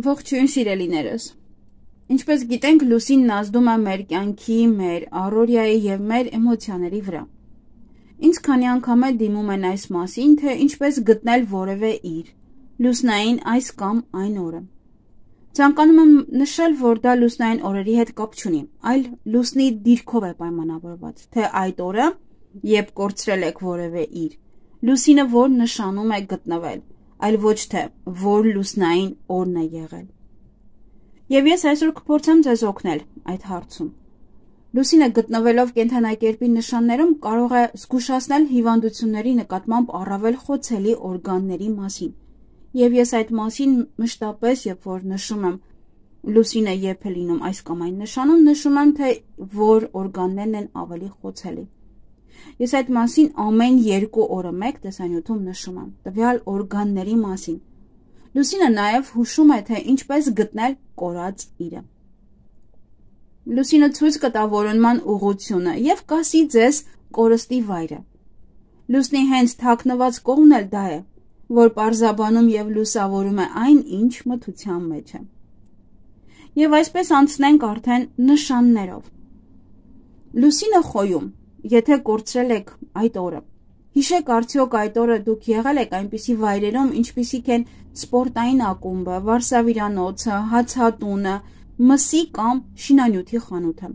Ողջույն սիրելիներս։ Ինչպես գիտենք, լուսինն ազդում է մեր կյանքի, մեր առօրյայի և մեր էմոցիաների վրա։ Ինձ քանի անգամ է դիմում են այս մասին, թե ինչպես գտնել որևէ իր, լուսնային այս կամ այն օրը։ Ցանկանում եմ նշել, որ դա լուսնային օրերի հետ կապ չունի, այլ լուսնի դիրքով է պայմանավորված, թե այդ օրը, երբ կորցրել եք որևէ իր, լուսինը որ նշանում է գտնվել, այլ ոչ թե որ լուսնային օրն է եղել։ Եվ ես այսօր կփորձեմ ձեզ օգնել այդ հարցում։ Լուսինը գտնվելով կենդանակերպի նշաններում կարող է զգուշացնել հիվանդությունների նկատմամբ առավել խոցելի օրգանների մասին։ Եվ ես այդ մասին մշտապես, երբ որ նշում եմ լուսինը երբ է լինում այս կամ այն նշանում, նշում եմ, թե որ օրգաններն են ավելի խոցելի։ Ես այդ մասին ամեն 2 օրը մեկ տեսանյութում նշում եմ տվյալ օրգանների մասին։ Լուսինը նաև հուշում է, թե ինչպես գտնել կորած իրը։ Լուսինը ցույց կտա որոնման ուղղությունը և կասի ձեզ կորստի վայրը։ Լուսնի հենց թաքնված կողմն էլ դա է, որ պարզաբանում և լուսավորում է այն, ինչ մթության մեջ է։ Եվ այսպես անցնենք արդեն նշաններով։ Լուսինը խոյում, եթե կորցրել եք այդ օրը։ Հիշեք արդյոք այդ օրը դուք եղել եք այնպիսի վայրերում, ինչպիսիք են սպորտային ակումբը, վարսավիրանոցը, հացատունը, մսի կամ շինանյութի խանութը։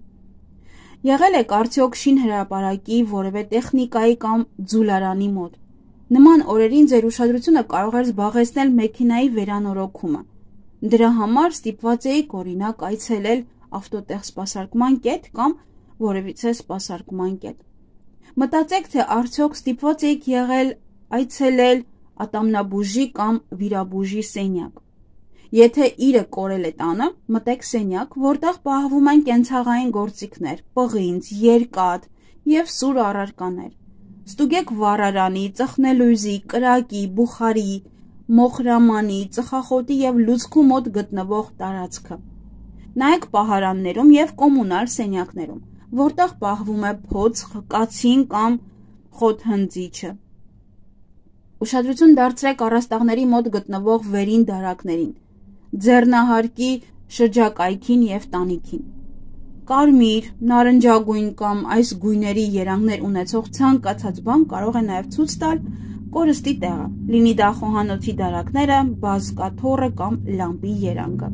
Եղել եք արդյոք շինհրապարակի որևէ տեխնիկայի կամ ձուլարանի մոտ։ Նման օրերին ձեր ուշադրությունը կարող էր զբաղեցնել մեքենայի վերանորոգումը։ Դրա համար ստիպված էիք օրինակ այցելել ավտոտեղ սպասարկման կետ կամ որևիցե սպասարկման կետ։ Մտածեք, թե արդյոք ստիպված էիք եղել այցելել ատամնաբուժի կամ վիրաբուժի սենյակ։ Եթե իրը կորել է տանը, մտեք սենյակ, որտեղ պահվում են կենցաղային գործիքներ, պղինձ, երկաթ և սուր առարկաներ։ Ստուգեք վառարանի, ծխնելույզի, կրակի, բուխարի, մոխրամանի, ծխախոտի և լուցկու մոտ գտնվող տարածքը։ Նայեք պահարաններում և կոմունալ սենյակներում, որտեղ պահվում է փոց, կացին կամ խոթհնձիչը։ Ուշադրություն դարձրեք առաստաղների մոտ գտնվող վերին դարակներին, ձեռնահարկի շրջակայքին և տանիքին։ Կարմիր, նարնջագույն կամ այս գույների երանգներ ունեցող ցանկացած բան կարող է նաև ցույց տալ կորստի տեղը, լինի դա խոհանոցի դարակները, բազկաթոռը կամ լամպի երանգը։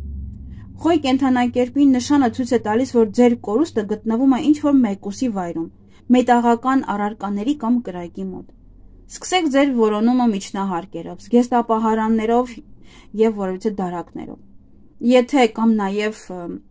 Խոյ կենդանակերպի նշանը ցույց է տալիս, որ ձեր կորուստը գտնվում է ինչ-որ մեկուսի վայրում, մետաղական առարկաների կամ կրակի մոտ։ Սկսեք ձեր որոնումը միջնահարկերով, զգեստապահարաններով և որևիցե դարակներով։ Եթե կամ նաև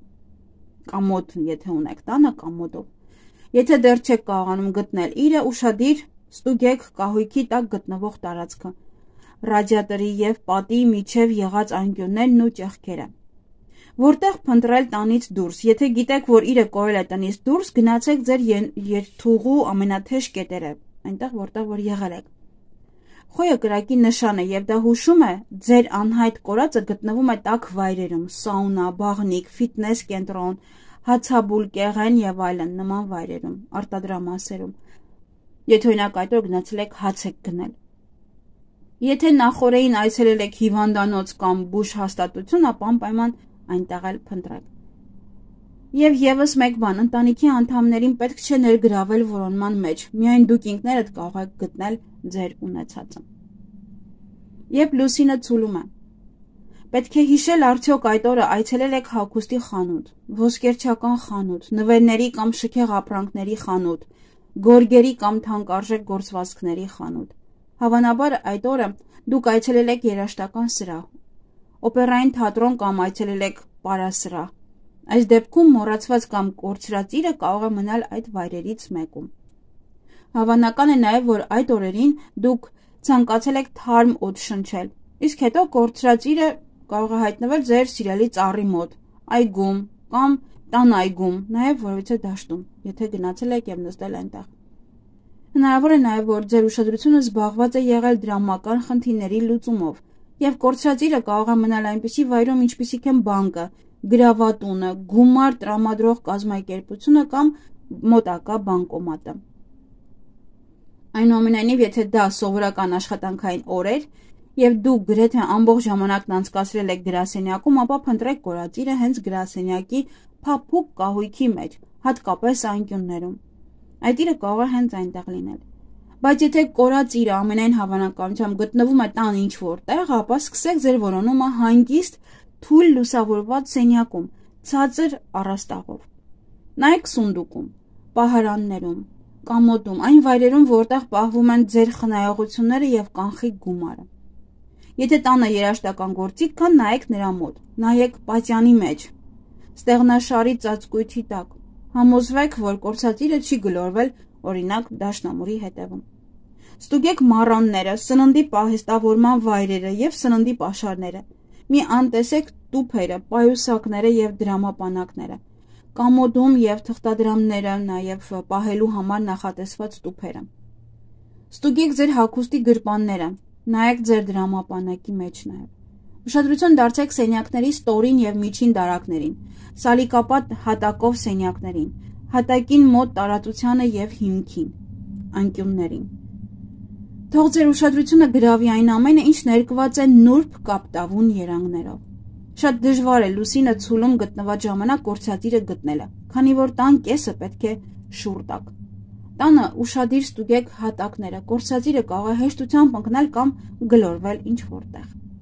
կամոդ, եթե ունեք տանը կամոդով։ Եթե դեռ չեք կարողանում գտնել իրը, ուշադիր ստուգեք կահույքի տակ գտնվող տարածքը, ռադիատորի և պատի միջև եղած անկյուններն ու ճեղքերը։ Որտեղ փնտրել տանից դուրս։ Եթե գիտեք, որ իրը կորել է տնից դուրս, գնացեք ձեր երթուղու ամենաթեժ կետերը, այնտեղ որտեղ որ եղել եք։ Խոյը կրակի նշան է և դա հուշում է ձեր անհայտ կորածը գտնվում է տաք վայրերում, սաունա, բաղնիք, ֆիթնես կենտրոն, հացաբուլ, կեղեն և այլն նման վայրերում, արտադրամասերում։ Եթե օրինակ այդ օր գնացել եք հաց եք գնել։ Եթե նախօրեին այցելել եք հիվանդանոց կամ բուժ հաստատություն, ապա անպայման այնտեղ էլ փնտրեք։ Եվ ևս մեկ բան, ընտանիքի անդամներին պետք չէ ներգրավել որոնման մեջ, միայն դուք ինքներդ կարող եք գտնել ձեր ունեցածը։ Երբ լուսինը ցուլում է, պետք է հիշել արդյոք այդ օրը այցելել եք հագուստի խանութ, ոսկերչական խանութ, նվերների կամ շքեղ ապրանքների խանութ, գորգերի կամ թանկարժեք գործվածքների խանութ։ Հավանաբար այդ օրը դուք այցելել եք երաժշտական սրահ, օպերային թատրոն կամ այցելել եք պարասրահ։ Այս դեպքում մոռացված կամ կորցրած իրը կարող է մնալ այդ վայրերից մեկում։ Հավանական է նաև, որ այդ օրերին դուք ցանկացել եք թարմ օդ շնչել, իսկ հետո կորցրած իրը կարող է հայտնվել ձեր սիրելի ծառի մոտ, այգում կամ տան այգում, նաև որևիցե դաշտում, եթե գնացել եք և նստել այնտեղ։ Հնարավոր է նաև, որ ձեր ուշադրությունը զբաղված է եղել դրամական խնդիրների լուծումով, և կորցրած իրը կարող է մնալ այնպիսի վայրում, ինչպիսիք են բանկը, գրավատունը, գումար տրամադրող կազմակերպությունը կամ մոտակա բանկոմատը։ Այնուամենայնիվ, եթե դա սովորական աշխատանքային օր էր, եւ դուք գրեթե ամբողջ ժամանակն անցկացրել եք գրասենյակում, ապա փնտրեք կորածիրը հենց գրասենյակի փափուկ կահույքի մեջ, հատկապես անկյուններում։ Այդ իրը կարող է հենց այնտեղ լինել։ Բայց եթե կորածիրը ամենայն հավանականությամբ գտնվում է տան ինչ-որ տեղ, ապա սկսեք ձեր որոնումը հանգիստ, թույլ լուսավորված սենյակում, ցածր առաստաղով։ Նայեք սունդուկում, պահարաններում, կամոդում, այն վայրերում, որտեղ պահվում են ձեր խնայողությունները եւ կանխիկ գումարը։ Եթե տանը երաժշտական գործիք կան, նայեք նրա մոտ, նայեք պատյանի մեջ, ստեղնաշարի ծածկույթի տակ, համոզվեք, որ կորցածիրը չի գլորվել, օրինակ դաշնամուրի հետևում։ Ստուգեք մառանները, սննդի պահեստավորման վայրերը եւ սննդի պաշարները։ Մի անտեսեք տուփերը, պայուսակները եւ դրամապանակները, կամոդում եւ թղթադրամները, նաեւ պահելու համար նախատեսված տուփերը։ Ստուգեք ձեր հագուստի գրպանները, նայեք ձեր դրամապանակի մեջ նաեւ։ Ուշադրություն դարձրեք սենյակների ստորին եւ միջին դարակներին, սալիկապատ հատակով սենյակներին, հատակին մոտ տարածությանը եւ հիմքին, անկյուններին։ Թող ձեր ուշադրությունը գրավի այն ամենը, ինչ ներկված է նուրբ կապտավուն երանգներով։ Շատ դժվար է լուսինը ցուլում գտնված ժամանակ կորցածիրը գտնելը, քանի որ տան կեսը պետք է շուռ տաք։ Տանը ուշադիր ստուգեք հատակները, կորցածիրը կարող է հեշտությամբ ընկնել կամ գլորվել ինչ-որտեղ։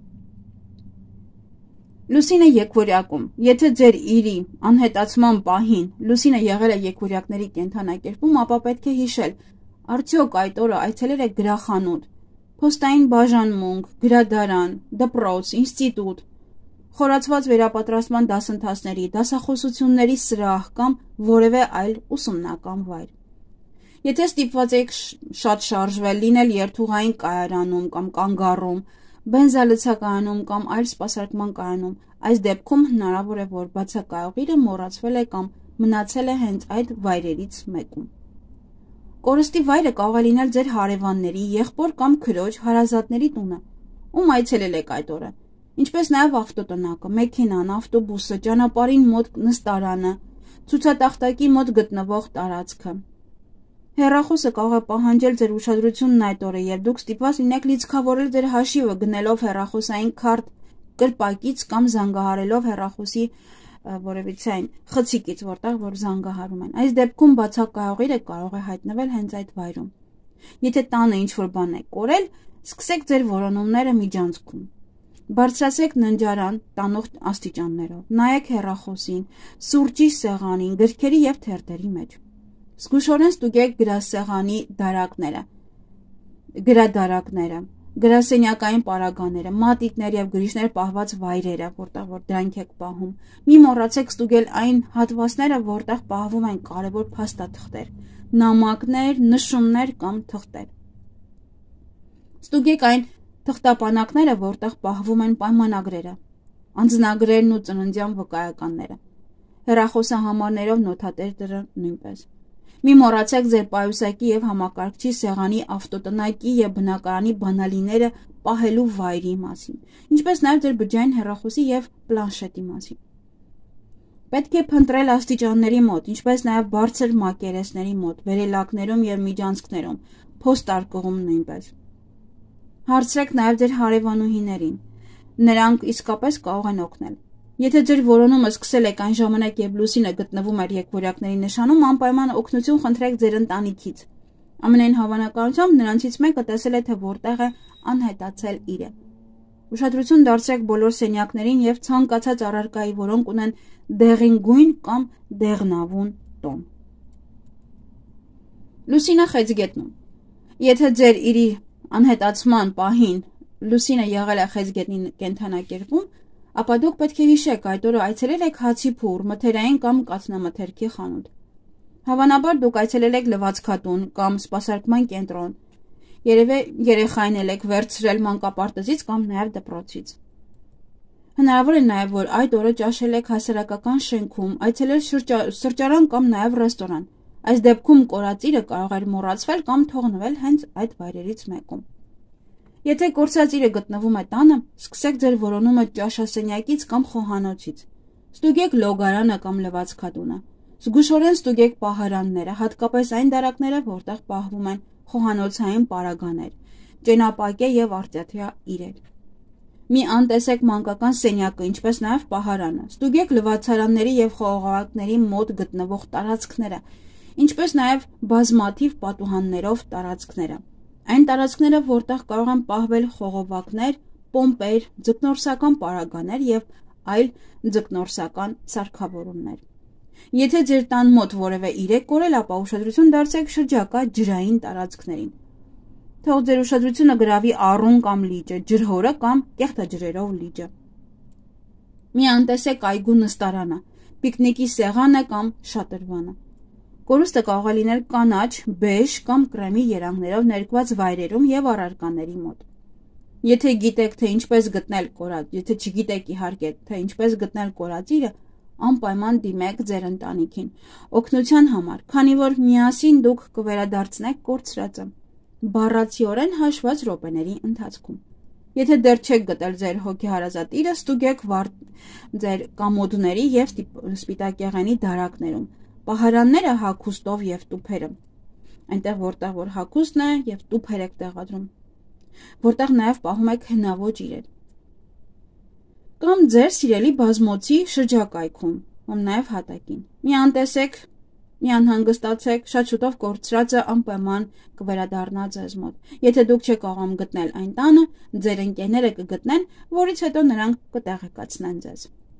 Լուսինը եկվորյակում։ Եթե ձեր իրի անհետացման պահին լուսինը եղել է եկվորյակների կենդանակերպում, ապա պետք է հիշել, արդյոք այդ օրը այցելել եք գրախանութ, փոստային բաժանմունք, գրադարան, դպրոց, ինստիտուտ, խորացված վերապատրաստման դասընթացների, դասախոսությունների սրահ կամ որևէ այլ ուսումնական վայր։ Եթե ստիպված եք շատ շարժվել, լինել երթուղային կայարանում կամ կանգառում, բենզալցակայանում կամ այլ սպասարկման կայանում, այս դեպքում հնարավոր է, որ բացակայողիրը մոռացվել է կամ մնացել է հենց այդ վայրերից մեկում։ Կորստի վայրը կարող է լինել ձեր հարևանների, եղբոր կամ քրոջ, հարազատների տունը, ում այցելել եք այդ օրը, ինչպես նաև ավտոտնակը, մեքենան, ավտոբուսը, ճանապարհին մոտ նստարանը, ցուցատախտակի մոտ գտնվող տարածքը։ Հեռախոսը կարող է պահանջել ձեր ուշադրությունն այդ օրը եւ դուք ստիպված լինեք լիցքավորել ձեր հաշիվը գնելով հեռախոսային քարտ կրպակից կամ զանգահարելով հեռախոսի որևիցե այն խցիկից, որտեղ որ զանգահարում են։ Այս դեպքում բացակայողիրը կարող է հայտնվել հենց այդ վայրում։ Եթե տանը ինչ-որ բան է կորել, սկսեք ձեր որոնումները միջանցքում։ Բարձրացեք ննջարան տանող աստիճաններով, նայեք հեռախոսին, սուրճի սեղանին, գրքերի եւ թերթերի մեջ։ Զգուշորեն ստուգեք գրասեղանի դարակները, գրադարակները, գրասենյակային պարագաները, մատիտներ եւ գրիչներ պահված վայրերը, որտեղ որ դրանք եք պահում։ Մի մոռացեք ստուգել այն հատվածները, որտեղ պահվում են կարևոր փաստաթղթեր, նամակներ, նշումներ կամ թղթեր։ Ստուգեք այն թղթապանակները, որտեղ պահվում են պայմանագրերը, անձնագրերն ու ծննդյան վկայականները, հեռախոսահամարներով նոթատերերը նույնպես։ Մի մոռացեք ձեր պայուսակի եւ համակարգչի սեղանի ավտոտնակի եւ բնակարանի բանալիները պահելու վայրի մասին, ինչպես նաեւ ձեր բջջային հեռախոսի եւ պլանշետի մասին։ Պետք է փնտրել աստիճանների մոտ, ինչպես նաեւ բարձր մակերեսների մոտ, վերելակներում եւ միջանցքներում, փոստարկղում նույնպես։ Հարցրեք նաեւ ձեր հարևանուհիներին։ Նրանք իսկապես կարող են օգնել։ Եթե ձեր որոնումը սկսել եք այն ժամանակ, երբ լուսինը գտնվում էր եկվորյակների նշանում, անպայման օգնություն խնդրեք ձեր ընտանիքից։ Ամենայն հավանականությամբ նրանցից մեկը տեսել է, թե որտեղ է անհետացել իրը։ Ուշադրություն դարձրեք բոլոր սենյակներին եւ ցանկացած առարկայի, որոնք ունեն դեղին գույն կամ դեղնավուն տոն։ Լուսինը խեցգետնում։ Եթե ձեր իրի անհետացման պահին լուսինը եղել է խեցգետնի կենդանակերպում, ապա դուք պետք է հիշեք այդ օրը այցելել եք հացի փուռ, մթերային կամ կաթնամթերքի խանութ։ Հավանաբար դուք այցելել եք լվացքատուն կամ սպասարկման կենտրոն։ Երևի երեխային եք վերցրել մանկապարտեզից կամ նաև դպրոցից։ Հնարավոր է նաև, որ այդ օրը ճաշել եք հասարակական շենքում, այցելել սրճարան կամ նաև ռեստորան։ Այս դեպքում կորածիրը կարող էր մոռացվել կամ թողնվել հենց այդ վայրերից մեկում։ Եթե կորցածիրը գտնվում է տանը, սկսեք ձեր որոնումը ճաշասենյակից կամ խոհանոցից։ Ստուգեք լոգարանը կամ լվացքատունը։ Զգուշորեն ստուգեք պահարանները, հատկապես այն դարակները, որտեղ պահվում են խոհանոցային պարագաներ, ճենապակյա եւ արծաթյա իրեր։ Մի անտեսեք մանկական սենյակը, ինչպես նաև պահարանը, ստուգեք լվացարանների եւ խողովակների մոտ գտնվող տարածքները, ինչպես նաև բազմաթիվ պատուհաններով տարածքները։ Այն տարածքները, որտեղ կարող են պահվել խողովակներ, պոմպեր, ձկնորսական պարագաներ եւ այլ ձկնորսական սարքավորումներ։ Եթե ձեր տան մոտ որևէ իր է կորել, ապա ուշադրություն դարձրեք շրջակա ջրային տարածքներին։ Թող ձեր ուշադրությունը գրավի առուն կամ լիճը, ջրհորը կամ կեղտաջրերով լիճը։ Մի անտեսեք այգու նստարանը, պիկնիկի սեղանը կամ շատրվանը։ Կորուստը կարող է լինել կանաչ, բեժ կամ կրեմի երանգներով ներկված վայրերում եւ առարկաների մոտ։ Եթե գիտեք, թե ինչպես գտնել կորած, եթե չգիտեք իհարկե, թե ինչպես գտնել կորածիրը, անպայման դիմեք ձեր ընտանիքին օգնության համար, քանի որ միասին դուք կվերադարձնեք կորցրածը, բառացիորեն հաշված րոպեների ընթացքում։ Եթե դեռ չեք գտել ձեր հոգեհարազատ իրը, ստուգեք ձեր կամոդների եւ սպիտակեղենի դարակներում, պահարանները հագուստով եւ տուփերը, այնտեղ որտեղ որ հագուստն է եւ տուփեր եք տեղադրում, որտեղ նաև պահում եք հնաոճ իրեր։ Կամ ձեր սիրելի բազմոցի շրջակայքում, կամ նաև հատակին։ Մի անտեսեք, մի անհանգստացեք, շատ շուտով կորցրածը անպայման կվերադառնա ձեզ մոտ։ Եթե դուք չեք կարողam գտնել այն տանը, ձեր ընկերները կգտնեն, որից հետո նրանք կտեղեկացնեն ձեզ։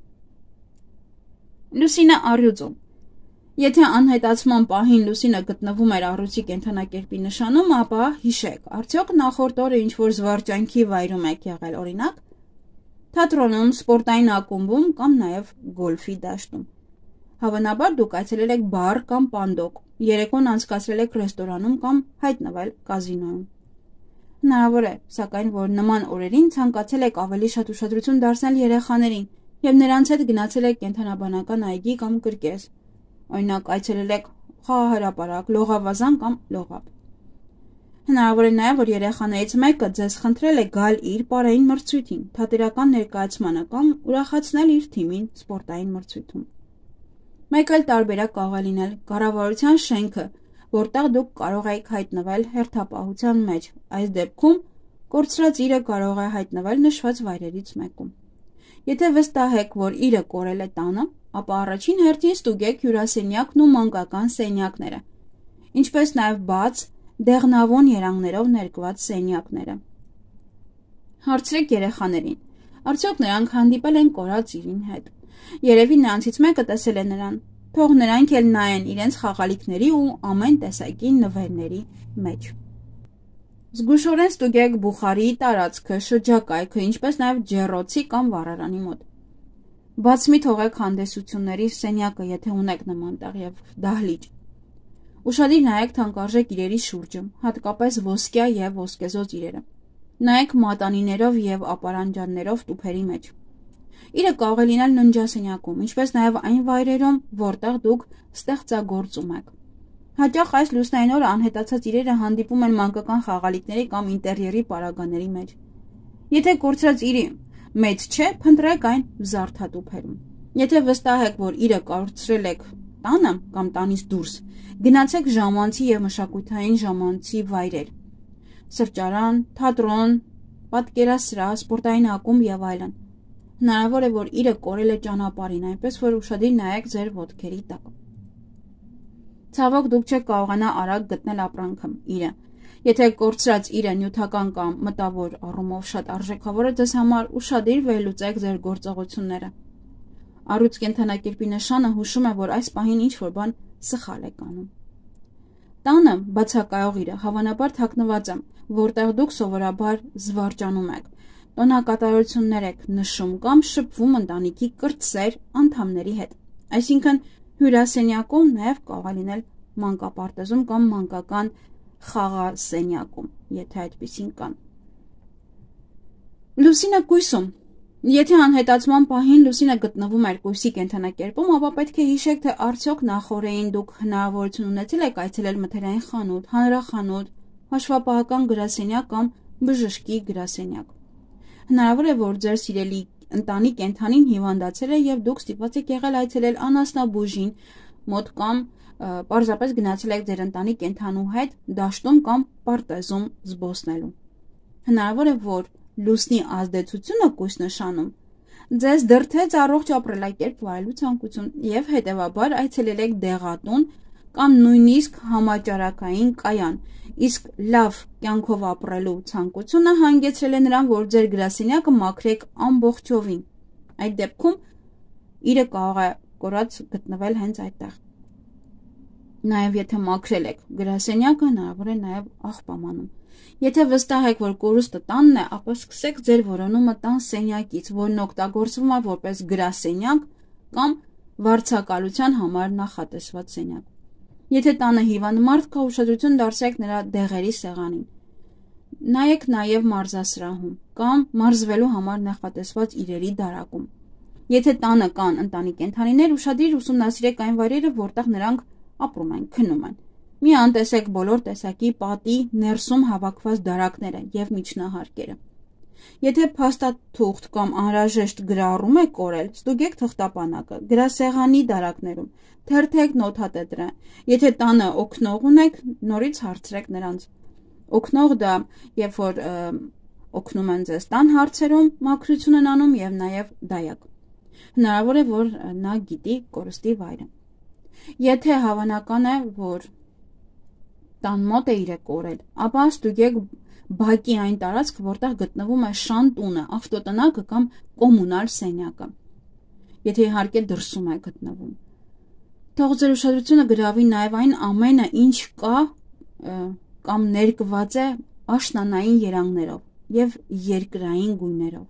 Լուսինը առյուծում։ Եթե անհետացման պահին լուսինը գտնվում էր առյուծի կենդանակերպի նշանում, ապա հիշեք, արդյոք նախորդ օրը ինչ-որ զվարճանքի վայրում եք եղել, օրինակ, թատրոնում, սպորտային ակումբում կամ նաև գոլֆի դաշտում։ Հավանաբար դուք այցելել եք բար կամ պանդոկ, երեկոն անցկացրել եք ռեստորանում կամ հայտնվել կազինոյում։ Հնարավոր է, սակայն, որ նման օրերին ցանկացել եք ավելի շատ ուշադրություն դարձնել երեխաներին եւ նրանց հետ գնացել եք կենդանաբանական այգի կամ կրկես։ Օրինակ այցելել եք խաղահրապարակ, լողավազան կամ լողափ։ Հնարավոր է նաև, որ երեխաներից մեկը ձեզ խնդրել է գալ իր պարային մրցույթին, թատերական ներկայացմանը կամ ուրախացնել իր թիմին սպորտային մրցույթում։ Մեկ այլ տարբերակ կարող է լինել կառավարության շենքը, որտեղ դուք կարող եք հայտնվել հերթապահության մեջ։ Այս դեպքում կորցրած իրը կարող է հայտնվել նշված վայրերից մեկում։ Եթե վստահ եք, որ իրը կորել է տանը, ապա առաջին հերթին ստուգեք հյուրասենյակն ու մանկական սենյակները, ինչպես նաև բաց, դեղնավուն երանգներով ներկված սենյակները։ Հարցրեք երեխաներին, արդյոք նրանք հանդիպել են կորած իրին հետ։ Երևի նրանցից մեկը տեսել է նրան, թող նրանք էլ նայեն իրենց խաղալիքների ու ամեն տեսակի նվերների մեջ։ Զգուշորեն ստուգեք բուխարի տարածքը, շրջակայքը, ինչպես նաև ջեռոցի կամ վառարանի մոտ։ Բաց մի թողեք հանդեսությունների սենյակը, եթե ունեք նման տեղ եւ դահլիճ։ Ուշադիր նայեք թանկարժեք իրերի շուրջը, հատկապես ոսկյա եւ ոսկեզօծ իրերը։ Նայեք մատանիներով եւ ապարանջաններով տուփերի մեջ։ Իրը կարող է լինել ննջասենյակում, ինչպես նաև այն վայրերում, որտեղ դուք ստեղծագործում եք։ Հաճախ այս լուսնային օրը անհետացած իրերը հանդիպում են մանկական խաղալիքների կամ ինտերիերի պարագաների մեջ։ Եթե կորցրած իրի մեծ չէ, փնտրեք այն զարդատուփերում։ Եթե վստահ եք, որ իրը կորցրել եք տանը կամ տանից դուրս, գնացեք ժամանցի եւ մշակութային ժամանցի վայրեր։ Սրճարան, թատրոն, պատկերասրահ, սպորտային ակումբ եւ այլն։ Հնարավոր է, որ իրը կորել է ճանապարհին, այնպես որ ուշադիր նայեք ձեր ոտքերի տակ։ Ցավոք դուք չեք կարողանա արագ գտնել ապրանքը, իրը։ Եթե կորցրած իրը նյութական կամ մտավոր առումով շատ արժեքավոր է ձեզ համար, ուշադիր վերլուծեք ձեր գործողությունները։ Առյուծ կենդանակերպի նշանը հուշում է, որ այս պահին ինչ-որ բան սխալ եք անում։ Տանը բացակայող իրը հավանաբար թաքնված է, որտեղ դուք սովորաբար զվարճանում եք, տոնակատարություններ եք նշում կամ շփվում ընտանիքի կրտսեր անդամների հետ։ Այսինքն հյուրասենյակում նաև կարող է լինել մանկապարտեզում կամ մանկական խաղասենյակում, եթե այդպիսին կան։ Լուսինը կույսում։ Եթե անհետացման պահին լուսինը գտնվում էր կույսի կենդանակերպում, ապա պետք է հիշեք, թե արդյոք նախօրեին դուք հնարավորություն ունեցել եք այցելել մթերային խանութ, հանրախանութ, հաշվապահական գրասենյակ կամ բժշկի գրասենյակ։ Հնարավոր է, որ ձեր սիրելի ընտանի կենդանին հիվանդացել է եւ դուք ստիպված եք եղել այցելել անասնաբուժին մոտ կամ պարզապես գնացել եք ձեր ընտանի կենդանու հետ դաշտում կամ պարտեզում զբոսնելու։ Հնարավոր է, որ լուսնի ազդեցությունը կույս նշանում ձեզ դրդեց առողջ ապրելակերպ վարելու ցանկություն եւ հետեւաբար այցելել եք դեղատուն կամ նույնիսկ համաճարակային կայան, իսկ լավ կյանքով ապրելու ցանկությունը հանգեցրել է նրան, որ ձեր գրասենյակը մաքրեք ամբողջովին։ Այդ դեպքում իրը կարող է կորած գտնվել հենց այդտեղ։ Նաեւ եթե մաքրել եք գրասենյակը, հնարավոր է նաեւ աղբամանում։ Եթե վստահ եք, որ կորուստը տանն է, ապա սկսեք ձեր որոնումը տան սենյակից, որն օգտագործվում է որպես գրասենյակ կամ վարձակալության համար նախատեսված սենյակ։ Եթե տանը հիվանդ կա, ուշադրություն դարձրեք նրա դեղերի սեղանին։ Նայեք նաև մարզասրահում կամ մարզվելու համար նախատեսված իրերի դարակում։ Եթե տանը կան ընտանի կենդանիներ, ուշադիր ուսումնասիրեք այն վայրերը, որտեղ նրանք ապրում են, քնում են։ Մի անտեսեք բոլոր տեսակի պատի ներսում հավաքված դարակները եւ միջնահարկերը։ Եթե փաստաթուղթ կամ անհրաժեշտ գրառում եք կորել, ստուգեք թղթապանակը, գրասեղանի դարակներում, թերթեք նոթատետրը։ Եթե տանը օգնող ունեք, նորից հարցրեք նրանց։ Օգնող դա, երբ որ օգնում են ձեզ տան հարցերում, մաքրություն են անում եւ նաեւ դայակ։ Հնարավոր է, որ նա գիտի կորստի վայրը։ Եթե հավանական է, որ տան մոտ է իրը կորել, ապա ստուգեք բակի այն տարածքը, որտեղ գտնվում է շան տունը, ավտոտնակը կամ կոմունալ սենյակը, եթե իհարկե դրսում է գտնվում։ Թող ձեր ուշադրությունը գրավի նաև այն ամենը, ինչ կա կամ ներկված է աշնանային երանգներով եւ երկրային գույներով։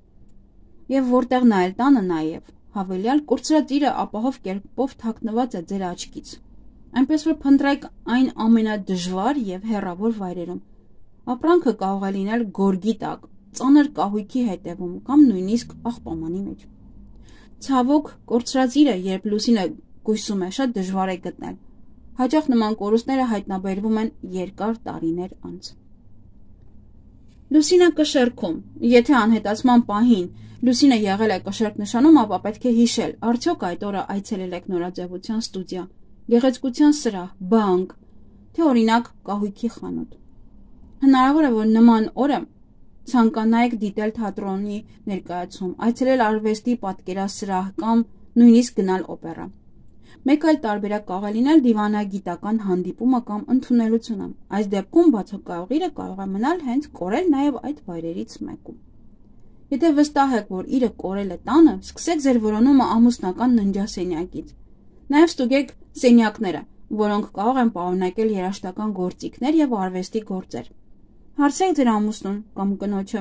Եվ որտեղ նայել տանը նաև հավելյալ կորցրած իրը ապահով կերպով թաքնված է ձեր աչքից։ Այնպես որ փնտրեք այն ամենադժվար եւ հեռավոր վայրերում։ Ապրանքը կարող է լինել գորգի տակ, ծանր կահույքի հետևում կամ նույնիսկ աղբամանի մեջ։ Ցավոք, կորցրած իրը, երբ լուսինը գույսում է, շատ դժվար է գտնել։ Հաճախ նման կորուստները հայտնաբերվում են երկար տարիներ անց։ Լուսինը կշեռքում։ Եթե անհետացման պահին լուսինը եղել է կշեռք նշանում, ապա պետք է հիշել, արդյոք այդ օրը այցելել եք նորաձևության ստուդիա, գեղեցկության սրահ, բանկ, թե օրինակ կահույքի խանութ։ Հնարավոր է, որ նման օրը ցանկանայիք դիտել թատրոնի ներկայացում, այցելել արվեստի պատկերասրահ կամ նույնիսկ գնալ օպերա։ Մեկ այլ տարբերակ կարող է լինել դիվանագիտական հանդիպումը կամ ընդունելությունը։ Այս դեպքում բացակայող իրը կարող է մնալ հենց կորել նաև այդ վայրերից մեկում։ Եթե վստահ եք, որ իրը կորել է տանը, սկսեք ձեր որոնումը ամուսնական ննջասենյակից։ Նաև ստուգեք սենյակները, որոնք կարող են պարունակել երաժշտական գործիքներ եւ արվեստի գործեր։ Հարցրեք ձեր ամուսնուն կամ կնոջը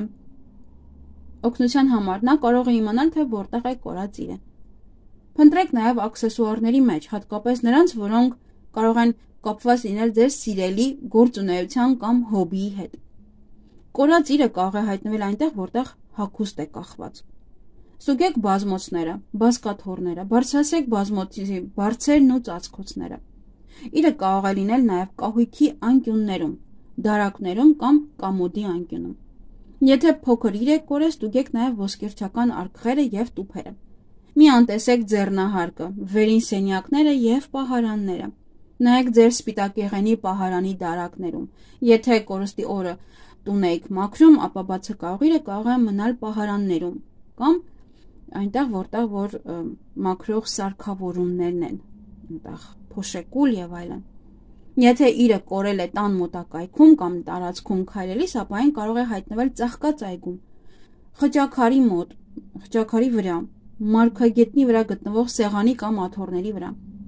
օգնության համար, նա կարող է իմանալ, թե որտեղ է կորած իրը։ Փնտրեք նաև աքսեսուարների մեջ, հատկապես նրանց, որոնք կարող են կապված լինել ձեր սիրելի գործունեության կամ հոբիի հետ։ Կորած իրը կարող է հայտնվել այնտեղ, որտեղ հագուստ է կախված։ Ստուգեք բազմոցները, բազկաթոռները, բարձրացրեք բազմոցի բարձերն ու ծածկոցները։ Իրը կարող է լինել նաև կահույքի անկյուններում, դարակներում կամ կամոդի անկյունում։ Եթե փոքր իր եք կորել, ստուգեք նաև ոսկերչական արկղերը եւ տուփերը։ Մի անտեսեք ձեռնահարկը, վերին սենյակները եւ պահարանները։ Նայեք ձեր սպիտակեղենի պահարանի դարակներում։ Եթե կորստի օրը տուն եք մաքրում, ապա բացակայող իրը կարող է մնալ պահարաններում կամ այնտեղ, որտեղ որ մաքրող սարքավորումներն են, այնտեղ փոշեկուլ եւ այլն։ Եթե իրը կորել է տան մոտակայքում կամ տարածքում քայլելիս, ապա այն կարող է հայտնվել ծաղկած այգում, խճաքարի մոտ, խճաքարի վրա, մարգագետնի վրա գտնվող սեղանի կամ աթոռների վրա։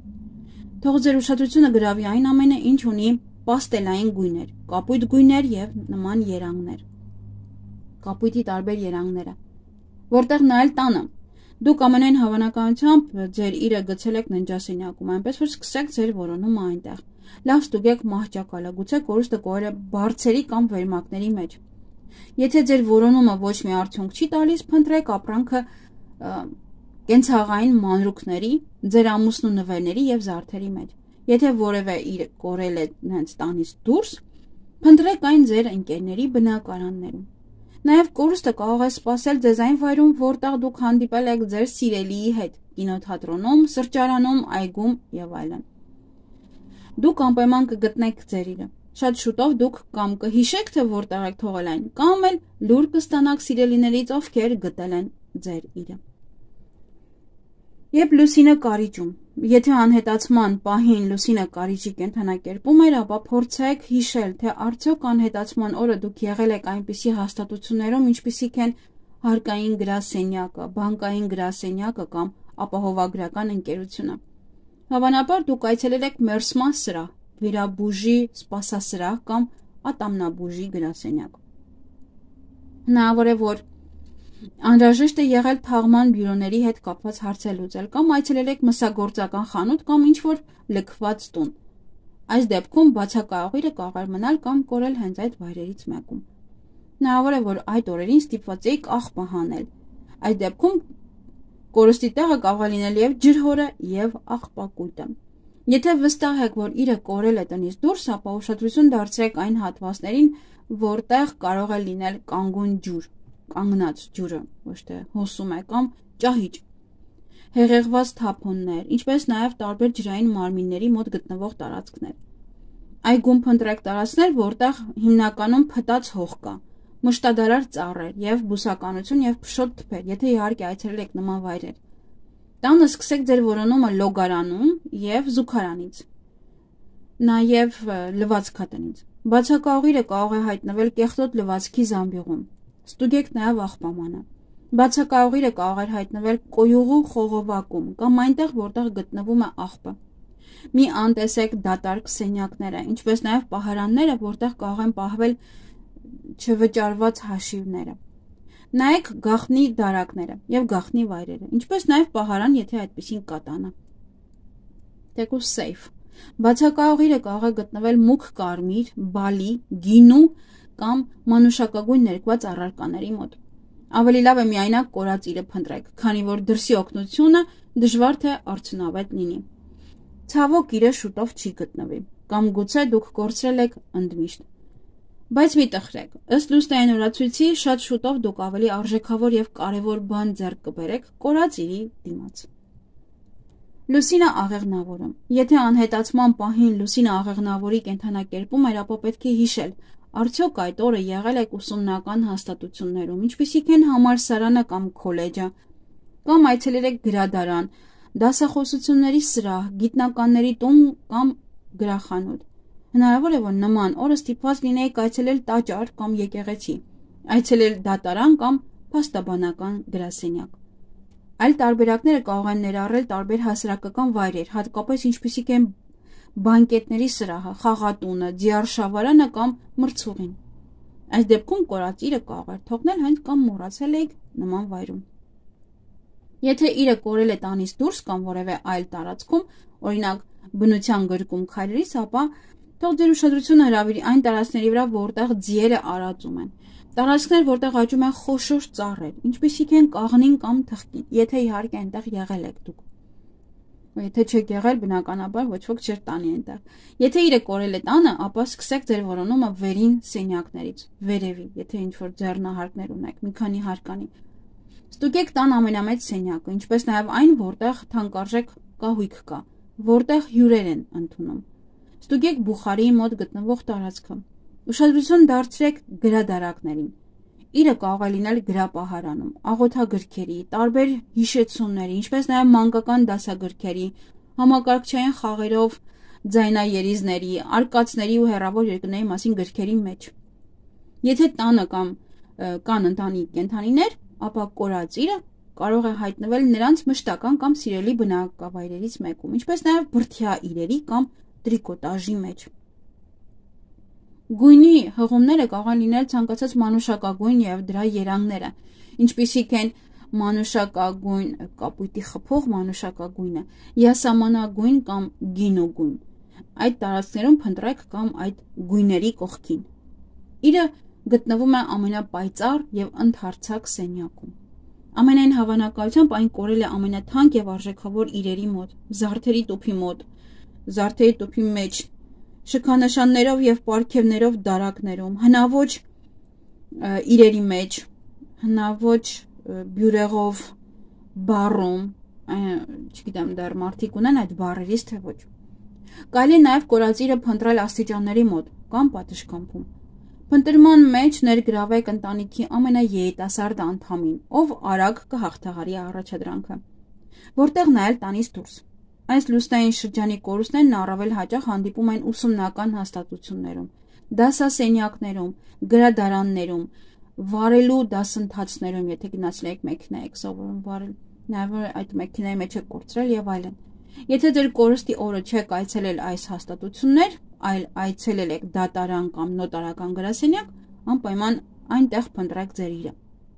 Թող ձեր ուշադրությունը գրավի այն ամենը, ինչ ունի պաստելային գույներ, կապույտ գույներ եւ նման երանգներ։ Կապույտի տարբեր երանգները։ Որտեղ նայել տանը։ Դուք ամենայն հավանականությամբ ձեր իրը գցել եք ննջասենյակում, այնպես որ սկսեք ձեր որոնումը այնտեղ։ Լավ ստուգեք մահճակալը, գուցե կորուստը կորել է բարձերի կամ վերմակների մեջ։ Եթե ձեր որոնումը ոչ մի արդյունք չի տալիս, փնտրեք ապրանքը կենցաղային մանրուքների, ձեր ամուսնու նվերների եւ զարդերի մեջ։ Եթե որևէ իր կորել է հենց տանից դուրս, փնտրեք այն ձեր ընկերների բնակարաններում։ Նաև կորուստը կարող է սպասել ձեզ այն վայրում, որտեղ դուք հանդիպել եք ձեր սիրելիի հետ, կինոթատրոնում, սրճարանում, այգում եւ այլն։ Դուք անպայման կգտնեք ձեր իրը։ Շատ շուտով դուք կամ կհիշեք, թե որտեղ եք թողել այն, կամ էլ լուր կստանաք սիրելիներից, ովքեր գտել են ձեր իրը։ Երբ Լուսինը կարիճում, եթե անհետացման պահին Լուսինը կարիճի կենդանակերպում էր, ապա փորձեք հիշել, թե արդյոք անհետացման օրը դուք եղել եք այնպիսի հաստատություններում, ինչպիսիք են հարկային գրասենյակը, բանկային գրասենյակը կամ ապահովագրական ընկերությունը։ Հավանաբար դուք այցելել եք մերսման սրահ, վիրաբուժի սպասասրահ կամ ատամնաբուժի գրասենյակ։ Հնարավոր է, որ անհրաժեշտ է եղել թաղման բյուրոների հետ կապված հարցեր լուծել կամ այցելել եք մսագործական խանութ կամ ինչ-որ լքված տուն։ Այս դեպքում բացակայողիրը կարող է մնալ կամ կորել հենց այդ վայրերից մեկում։ Հնարավոր է, որ այդ օրերին ստիպված էիք աղբը հանել։ Այս դեպքում կորստի տեղը կարող է լինել եւ ջրհորը եւ աղբակույտը։ Եթե վստահ եք, որ իրը կորել է տնից դուրս, ապա ուշադրություն դարձրեք այն հատվածներին, որտեղ կարող է լինել կանգուն ջուր, կանգնած ջուրը, ոչ թե հոսում է կամ ճահիճ, հեղեղված թափոններ, ինչպես նաև տարբեր ջրային մարմինների մոտ գտնվող տարածքներ։ Այգում փնտրեք տարածքներ, որտեղ հիմնականում փտած հող կա, մշտադարար ծառեր եւ բուսականություն եւ փշոտ թփեր, եթե իհարկե այցելել եք նման վայրեր։ Տանը սկսեք ձեր որոնումը լոգարանում եւ զուգարանից, նաեւ լվացքատնից։ Բացակայողիրը կարող է հայտնվել կեղտոտ լվացքի զամբյուղում։ Ստուգեք նաև աղբամանը։ Բացակայողիրը կարող է հայտնվել կոյուղու խողովակում կամ այնտեղ, որտեղ գտնվում է աղբը։ Մի անտեսեք դատարկ սենյակները, ինչպես նաև պահարանները, որտեղ կարող են պահվել չվճարված հաշիվները։ Նայեք գաղտնի դարակները եւ գաղտնի վայրերը, ինչպես նաև պահարան, եթե այդպեսին կա տանը։ Թեկուզ սեյֆ։ Բացակայողիրը կարող է գտնվել մուգ կարմիր, բալի, գինու կամ մանուշակագույն ներկված առարկաների մոտ։ Ավելի լավ է միայնակ կորած իրը փնտրեք, քանի որ դրսի օգնությունը դժվար թե արդյունավետ լինի։ Ցավոք իրը շուտով չի գտնվի, կամ գուցե դուք կորցրել եք ընդմիշտ։ Բայց մի տխրեք, ըստ լուսնային օրացույցի շատ շուտով դուք ավելի արժեքավոր եւ կարեւոր բան ձեռք կբերեք կորած իրի դիմաց։ Լուսինը աղեղնավորում։ Եթե անհետացման պահին Լուսինը աղեղնավորի կենդանակերպում էր, ապա պետք է հիշել, արդյոք այդ օրը եղել եք ուսումնական հաստատություններում, ինչպիսիք են համալսարանը կամ քոլեջը, կամ այցելել եք գրադարան, դասախոսությունների սրահ, գիտնականների տուն կամ գրախանութ։ Հնարավոր է, որ նման օրը ստիպված լինեիք այցելել տաճար կամ եկեղեցի, այցելել դատարան կամ փաստաբանական գրասենյակ։ Այլ տարբերակները կարող են ներառել տարբեր հասարակական վայրեր, հատկապես ինչպիսիք են բանկետների սրահը, խաղատունը, ձիարշավարանը կամ մրցուղին։ Այս դեպքում կորած իրը կարող է թողնել հենց կամ մոռացել եք նման վայրում։ Եթե իրը կորել է տանից դուրս կամ որևէ այլ տարածքում, օրինակ բնության գրկում քայլերից, ապա թող ձեր ուշադրությունը հրավիրի այն տարածքների վրա, որտեղ ձիերը արածում են։ Տարածքներ, որտեղ աճում են խոշոր ծառեր, ինչպիսիք են կաղնին կամ թխկին, եթե իհարկե այնտեղ եղել եք դուք։ Եթե չեք եղել, բնականաբար ոչ ոք չէր տանի այնտեղ։ Եթե իրը կորել է տանը, ապա սկսեք ձեր որոնումը վերին սենյակներից, վերևի, եթե ինչ-որ ձեռնահարկներ ունեք, մի քանի հարկանի։ Ստուգեք տան ամենամեծ սենյակը, ինչպես նաև այն, որտեղ թանկարժեք կահույք կա, որտեղ հյուրեր են ընդունում։ Ստուգեք բուխարիի մոտ գտնվող տարածքը։ Ուշադրություն դարձրեք գրադարակներին։ Իրը կարող է լինել գրապահարանում, աղոթագրքերի, տարբեր հիշեցումների, ինչպես նաև մանկական դասագրքերի, համակարգչային խաղերով, ձայնաերիզների, արկածների ու հեռավոր երկրների մասին գրքերի մեջ։ Եթե տանը կան ընտանի կենդանիներ, ապա կորած իրը կարող է հայտնվել նրանց մշտական կամ սիրելի բնակավայրերից մեկում, ինչպես նաև բրդյա իրերի կամ տրիկոտաժի մեջ։ Գույնի հղումները կարող են լինել ցանկացած մանուշակագույն եւ դրա երանգները, ինչպիսիք են մանուշակագույն կապույտի խփող մանուշակագույնը, յասամանագույն կամ գինոգույն։ Այդ տարածքներում փնտրեք կամ այդ գույների կողքին։ Իրը գտնվում է ամենապայծառ եւ ընդհարցակ սենյակում։ Ամենայն հավանականությամբ այն կորել է ամենաթանկ եւ արժեքավոր իրերի մոտ, զարդերի տուփի մոտ, զարդերի տուփի մեջ, շքանշաններով եւ պարգևներով դարակներում, հնաոճ իրերի մեջ, հնաոճ բյուրեղով բառում, չգիտեմ դեռ մարդիկ ունեն այդ բառերից թե ոչ։ Կարելի է նաեւ կորած իրը փնտրել աստիճանների մոտ կամ պատշգամբում։ Փնտրման մեջ ներգրավեք ընտանիքի ամենաերիտասարդ անդամին, ով արագ կհաղթահարի առաջադրանքը, որտեղ նայել տանից դուրս։ Այս լուսնային շրջանի կորուստներն առավել հաճախ հանդիպում են ուսումնական հաստատություններում, դասասենյակներում, գրադարաններում, վարելու դասընթացներում, եթե գնացել եք մեքենա եք սովորում վարել, նաև որ այդ մեքենայի մեջ եք կորցրել եւ այլն։ Եթե ձեր կորստի օրը չեք այցելել այս հաստատություններ, այլ այցելել եք դատարան կամ նոտարական գրասենյակ, անպայման այնտեղ փնտրեք ձեր իրը։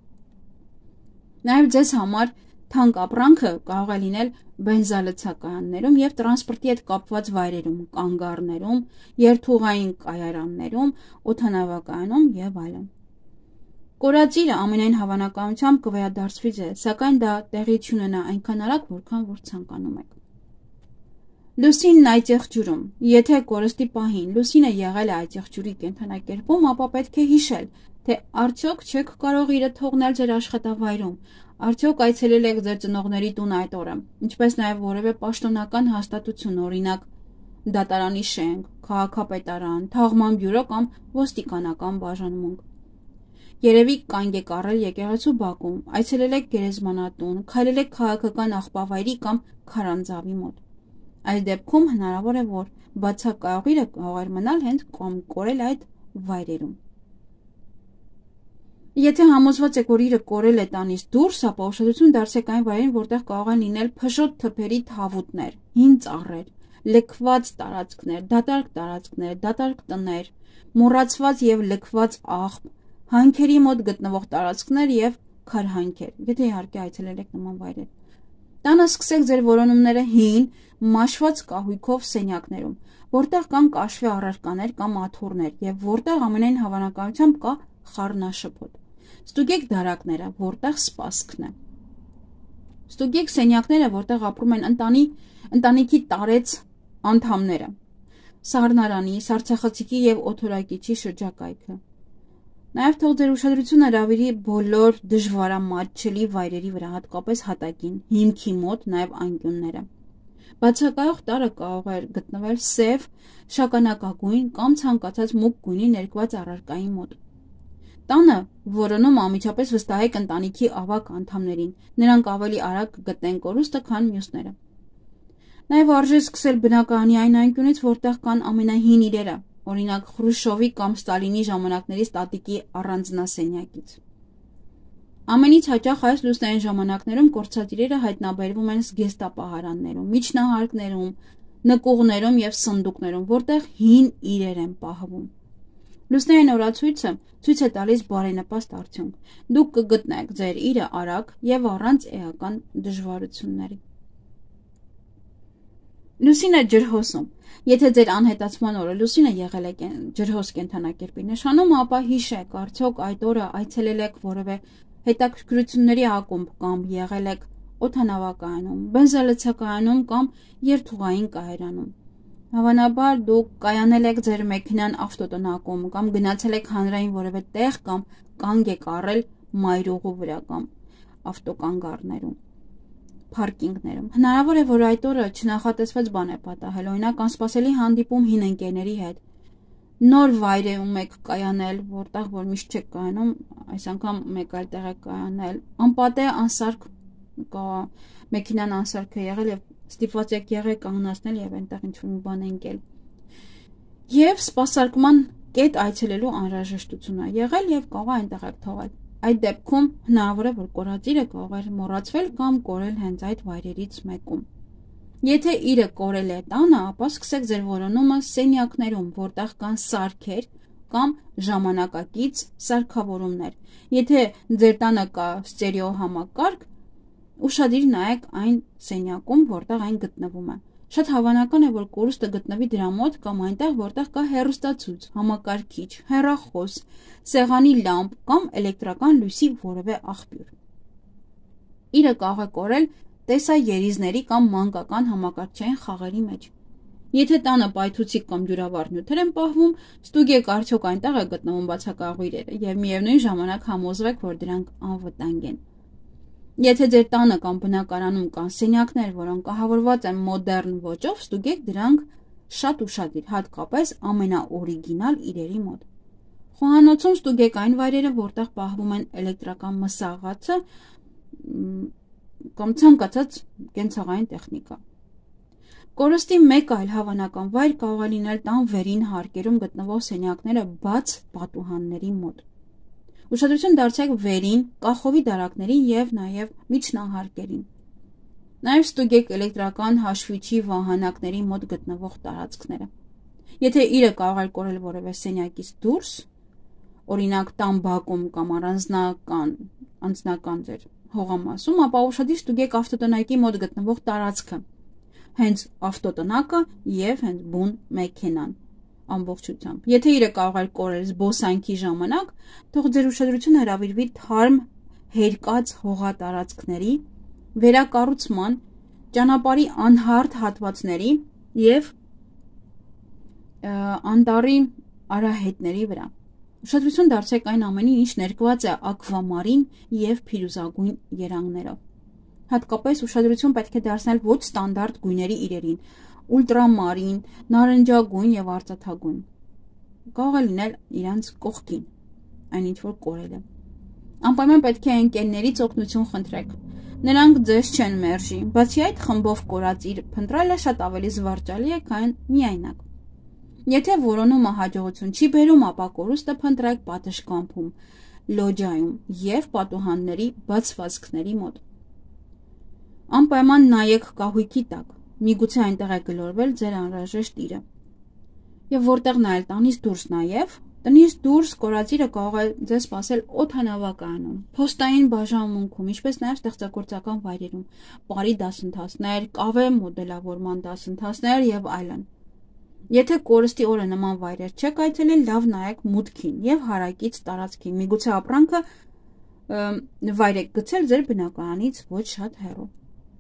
Նաև ձեզ համար թանկ ապրանքը կարող է լինել բենզալցակայաններում եւ տրանսպորտի հետ կապված վայրերում, կանգառներում, երթուղային կայարաններում, օդանավակայանում եւ այլն։ Կորածիրը ամենայն հավանականությամբ կվերադարձվի ձեզ, սակայն դա տեղի չունենա այնքան արագ, որքան որ ցանկանում եք։ Լուսինն այդ եղջյուրում։ Եթե կորստի պահին լուսինը եղել է այդ եղջյուրի կենդանակերպում, ապա պետք է հիշել, թե արդյոք չեք կարող իրը թողնել ձեր աշխատավայրում, արդյոք այցելել եք ձեր ծնողների տուն այդ օրը, ինչպես նաև որևէ պաշտոնական հաստատություն, օրինակ դատարանի շենք, քաղաքապետարան, թաղման բյուրո կամ ոստիկանական բաժանմունք։ Երևի կանգ եք առել եկեղեցու բակում, այցելել եք գերեզմանատուն, քայլել եք քաղաքական աղբավայրի կամ քարանձավի մոտ։ Այս դեպքում հնարավոր է, որ բացակայող իրը կարող է մնալ հենց կորել այդ վայրերում։ Եթե համոզված եք, որ իրը կորել է տանից դուրս, ապա ուշադրություն դարձրեք այն վայրին, որտեղ կարող են լինել փշոտ թփերի թավուտներ, հին ծառեր, լքված տարածքներ, դատարկ տարածքներ, դատարկ տներ, մոռացված եւ լքված աղբ, հանքերի մոտ գտնվող տարածքներ եւ քարհանքեր, եթե իհարկե այցելել եք նման վայրեր։ Տանը սկսեք ձեր որոնումները հին, մաշված կահույքով սենյակներում, որտեղ կան կաշվե առարկաներ կամ աթոռներ եւ որտեղ ամենայն հավանականությամբ կա խառնաշփոթ։ Ստուգեք դարակները, որտեղ սպասքն է։ Ստուգեք սենյակները, որտեղ ապրում են ընտանիքի տարեց անդամները։ Սառնարանի, սառցախցիկի եւ օթորակիչի շրջակայքը։ Նաև թող ձեր ուշադրությունը հրավիրի բոլոր դժվարամատչելի վայրերի վրա, հատկապես հատակին, հիմքի մոտ, նաև անկյունները։ Բացակայող տարը կարող է գտնվել սև, շագանակագույն կամ ցանկացած մուգ գույնի ներկված առարկայի մոտ։ Տանը որոնում անմիջապես վստահեք ընտանիքի ավագ անդամներին, նրանք ավելի արագ կգտնեն կորուստը, քան մյուսները։ Նաև արժե սկսել բնակարանի այն անկյունից, որտեղ կան ամենահին իրերը, օրինակ Խրուշովի կամ Ստալինի ժամանակների ստատիկի առանձնասենյակից։ Ամենից հաճախ այս լուսնային ժամանակներում կորցածիրերը հայտնաբերվում են զգեստապահարաններում, միջնահարկներում, նկուղներում եւ սնդուկներում, որտեղ հին իրեր են պահվում։ Լուսնային օրացույցը ցույց է տալիս բարենպաստ արդյունք։ Դուք կգտնեք ձեր իրը արագ եւ առանց էական դժվարությունների։ Լուսինը ջրհոսում։ Եթե ձեր անհետացման օրը լուսինը եղել է ջրհոս կենդանակերպի նշանում, ապա հիշեք, արդյոք այդ օրը այցելել եք որևէ հետաքրքրությունների ակումբ կամ եղել եք օդանավակայանում, բենզալցակայանում կամ երթուղային կայարանում։ Հավանաբար դուք կայանել եք ձեր մեքենան ավտոտնակում կամ գնացել եք հանրային որևէ տեղ կամ կանգ եք առել մայրուղու վրա կամ ավտոկանգառներում, փարկինգներում։ Հնարավոր է, որ այդ օրը չնախատեսված բան է պատահել, օրինակ անսպասելի հանդիպում հին ընկերների հետ։ Նոր վայրում եք կայանել, որտեղ որ միշտ չեք կայանում, այս անգամ մեկ այլ տեղ եք կայանել։ Անպատե անսարք կա, մեքենան անսարք է եղել եւ ստիպված եք եղել կանգնացնել եւ այնտեղ ինչ-որ մի բան ընկել։ Եվ սպասարկման կետ այցելելու անհրաժեշտություն է եղել եւ կարող է այնտեղ եք թողել։ Այդ դեպքում հնարավոր է, որ կորածիրը կարող է մոռացվել կամ կորել հենց այդ վայրերից մեկում։ Եթե իրը կորել է տանը, ապա սկսեք ձեր որոնումը սենյակներում, որտեղ կան սարքեր կամ ժամանակակից սարքավորումներ։ Եթե ձեր տանը կա ստերեո համակարգ, ուշադիր նայեք այն սենյակում, որտեղ այն գտնվում է։ Շատ հավանական է, որ կորուստը գտնվի դրա մոտ կամ այնտեղ, որտեղ կա հեռուստացույց, համակարգիչ, հեռախոս, սեղանի լամպ կամ էլեկտրական լույսի որևէ աղբյուր։ Իրը կարող է կորել տեսաերիզների կամ մանկական համակարգչային խաղերի մեջ։ Եթե տանը պայթուցիկ կամ դյուրավառ նյութեր են պահվում, ստուգեք արդյոք այնտեղ է գտնվում բացակայող իրերը եւ միևնույն ժամանակ համոզվեք, որ դրանք անվտանգ են։ Եթե ձեր տանը կամ բնակարանում կան սենյակներ, որոնք կահավորված են մոդեռն ոճով, ստուգեք դրանք շատ ուշադիր, հատկապես ամենաօրիգինալ իրերի մոտ։ Խոհանոցում ստուգեք այն վայրերը, որտեղ պահվում են էլեկտրական մսաղացը կամ ցանկացած կենցաղային տեխնիկա։ Կորստի մեկ այլ հավանական վայր կարող է լինել տան վերին հարկերում գտնվող սենյակները բաց պատուհանների մոտ։ Ուշադրություն դարձրեք վերին, կախովի դարակներին և նաև միջնահարկերին։ Նաև ստուգեք էլեկտրական հաշվիչի վահանակների մոտ գտնվող տարածքները։ Եթե իրը կարող է կորել որևէ սենյակից դուրս, օրինակ տան բակում կամ անձնական ձեր հողամասում, ապա ուշադիր ստուգեք ավտոտնակի մոտ գտնվող տարածքը, հենց ավտոտնակը և հենց բուն մեքենան ամբողջությամբ։ Եթե իրը կարող է կորել զբոսանքի ժամանակ, թող ձեր ուշադրությունը հրավիրվի թարմ հերկած հողատարածքների, վերակառուցման, ճանապարհի անհարթ հատվածների և անտառի արահետների վրա։ Ուշադրություն դարձրեք այն ամենին, ինչ ներկված է ակվամարին և փիրուզագույն երանգներով։ Հատկապես ուշադրություն պետք է դարձնել ոչ ստանդարտ գույների իրերին՝ ուլտրամարին, նարնջագույն և արծաթագույն։ Կարող է լինել իրանց կողքին, այն ինչ որ կորել է։ Անպայման պետք է ընկերներից օգնություն խնդրեք։ Նրանք ձեզ չեն մերժի, բացի այդ խմբով կորած իր փնտրելը շատ ավելի զվարճալի է, քան միայնակ։ Եթե որոնումը հաջողություն չի բերում, ապա կորուստը փնտրեք պատշգամբում, լոջայում և պատուհանների բացվածքների մոտ։ Անպայման նայեք կահույքի տակ, միգուցե այնտեղ է գլորվել ձեր անհրաժեշտ իրը։ Եվ որտեղ նայել տնից դուրս նաև, տնից դուրս կորած իրը կարող է ձեզ սպասել օդանավակայանում, փոստային բաժանմունքում, ինչպես նաև ստեղծագործական վայրերում, պարի դասընթացներ, կավե մոդելավորման դասընթացներ և այլն։ Եթե կորստի օրը նման վայրեր չեք այցելել, լավ նայեք մուտքին և հարակից տարածքին, միգուցե ապրանքը վայր եք գցել ձեր բնակարանից ոչ շատ հեռու։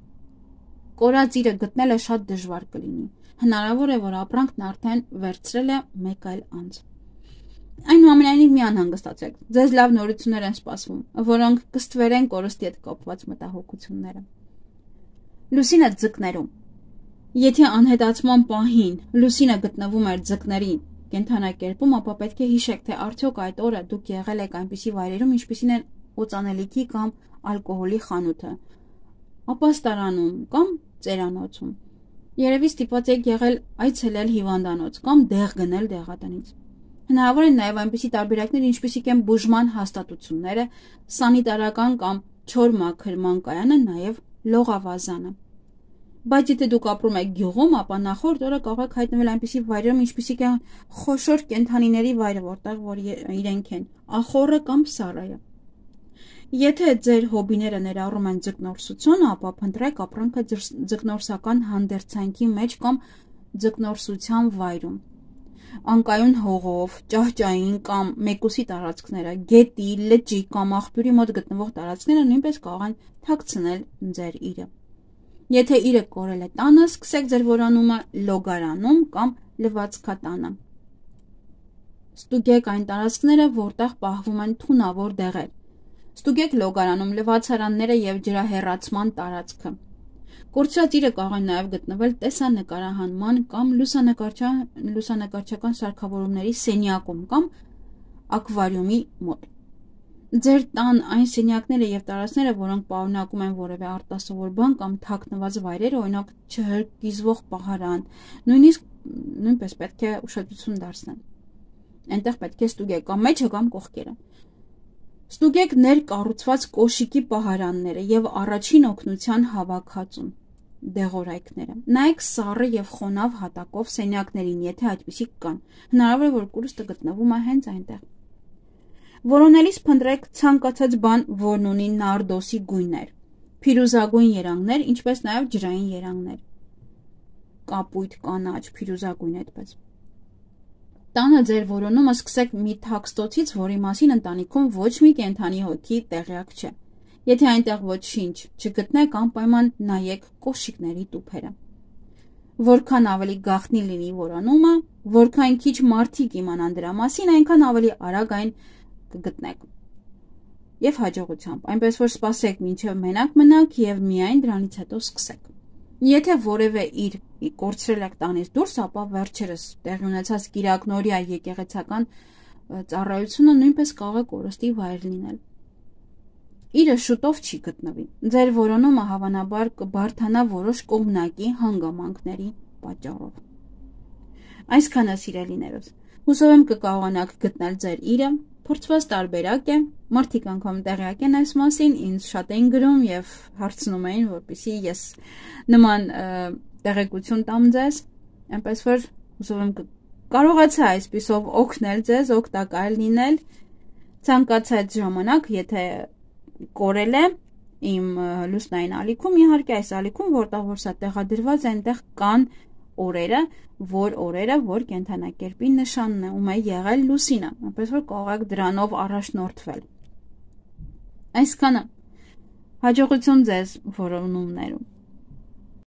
Կորած իրը գտնելը շատ դժվար կլինի։ Հնարավոր է, որ ապրանքն արդեն վերցրել է մեկ այլ անձ։ Այնուամենայնիվ մի անհանգստացեք, ձեզ լավ նորություններ են սպասվում, որոնք կստվերեն կորստի հետ կապված մտահոգությունները։ Լուսինը ձկներում։ Եթե անհետացման պահին լուսինը գտնվում էր ձկների կենդանակերպում, ապա պետք է հիշեք, թե արդյոք այդ օրը դուք եղել եք այնպիսի վայրերում, ինչպիսին են օծանելիքի կամ ալկոհոլի խանութը, ապաստարանում կամ ծերանոցում։ Երևի ստիպված եք եղել այցելել հիվանդանոց կամ դեղ գնել դեղատնից։ Հնարավոր են նաև այնպիսի տարբերակներ, ինչպիսիք են բուժման հաստատությունները, սանիտարական կամ չոր մաքրման կայանը, նաև լողավազանը։ Բայց եթե դուք ապրում եք գյուղում, ապա նախորդ օրը կարող եք հայտնվել այնպիսի վայրերում, ինչպիսիք են խոշոր կենդանիների վայրը, որտեղ որ իրենք են ախոռը կամ սարայը։ Եթե ձեր հոբիները ներառում են ձկնորսություն, ապա փնտրեք ապրանքը ձկնորսական հանդերձանքի մեջ կամ ձկնորսության վայրում։ Անկայուն հողով, ճահճային կամ մեկուսի տարածքները, գետի, լճի կամ աղբյուրի մոտ գտնվող տարածքները նույնպես կարող են թաքցնել ձեր իրը։ Եթե իրը կորել է տանը, սկսեք ձեր որոնումը լոգարանում կամ լվացքատանը։ Ստուգեք այն տարածքները, որտեղ պահվում են թունավոր դեղեր։ Ստուգեք լոգարանում լվացարանները և ջրահեռացման տարածքը։ Կորցրած իրը կարող է նաև գտնվել տեսանկարահանման կամ լուսանկարչական սարքավորումների սենյակում կամ ակվարիումի մոտ։ Ձեր տան այն սենյակները և տարածքները, որոնք պարունակում են որևէ արտասովոր բան կամ թաքնված վայրեր, օրինակ չհրկիզվող պահարան, նույնպես պետք է ուշադրություն դարձնել։ Այնտեղ պետք է ստուգեք կամ մեջը կամ կողքերը։ Ստուգեք ներկառուցված կոշիկի պահարանները և առաջին օգնության հավաքածուն, դեղորայքները։ Նայեք սառը և խոնավ հատակով սենյակներին, եթե այդպիսիք կան։ Հնարավոր է, որ կորուստը գտնվում է հենց այնտեղ։ Որոնելիս փնտրեք ցանկացած բան, որն ունի նարդոսի գույներ, փիրուզագույն երանգներ, ինչպես նաև ջրային երանգներ, կապույտ, կանաչ, փիրուզագույն այդպես։ Տանը ձեր որոնումը սկսեք մի թաքստոցից, որի մասին ընտանիքում ոչ մի կենդանի հոգի տեղյակ չէ։ Եթե այնտեղ ոչինչ չգտնեք, անպայման նայեք կոշիկների տուփերը։ Որքան ավելի գաղտնի լինի որոնումը, որքան քիչ մարդիկ իմանան դրա մասին, այնքան ավելի արագ այն կգտնեք։ Եվ հաջողությամբ, այնպես որ սպասեք մինչև մենակ մնաք և միայն դրանից հետո սկսեք։ Եթե որևէ իր կորցրել եք տանից դուրս, ապա վերջերս տեղի ունեցած կիրակնօրյա եկեղեցական ծառայությունը նույնպես կարող է կորստի վայր լինել։ Իրը շուտով չի գտնվի։ Ձեր որոնումը հավանաբար կբարդանա որոշ կողմնակի հանգամանքների պատճառով։ Այսքանը սիրելիներս։ Հուսով եմ կկարողանաք գտնել ձեր իրը, փորձված տարբերակ է, մարդիկ անգամ տեղյակ են այս մասին, ինձ շատ էին գրում եւ հարցնում էին, որպեսզի ես նման տեղեկություն տամ ձեզ, այնպես որ հուսով եմ կարողացա այսպիսով օգնել ձեզ, օգտակար լինել ցանկացած ժամանակ, եթե կորել է իմ լուսնային ալիքում, իհարկե այս ալիքում, որտեղ որ սա տեղադրված է, այնտեղ կան օրերը, որ կենդանակերպի նշանն է, ում է եղել լուսինը, այնպես որ կարող եք դրանով առաջնորդվել։ Այսքանը հաջողություն ձեզ որոնումներում։